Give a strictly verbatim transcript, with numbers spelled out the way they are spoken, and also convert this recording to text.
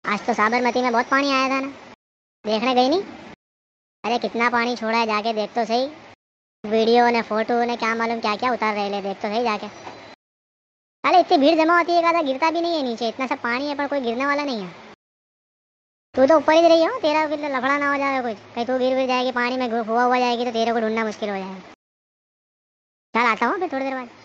आज तो साबरमती में बहुत पानी आया था ना, देखने गई नहीं? अरे कितना पानी छोड़ा है, जाके देख तो सही। वीडियो ने फोटो ने क्या मालूम क्या क्या उतार रहे ले, देख तो सही जाके। अरे इतनी भीड़ जमा होती है, एक आधा गिरता भी नहीं है नीचे, इतना सब पानी है पर कोई गिरने वाला नहीं है। तू तो ऊपर ही रही हो, तेरा फिर लफड़ा ना हो जाएगा कुछ, कहीं तू गिर गिर जाएगी पानी में हुआ हुआ जाएगी तो तेरे को ढूंढना मुश्किल हो जाएगा। चल आता हूँ फिर थोड़ी देर बाद।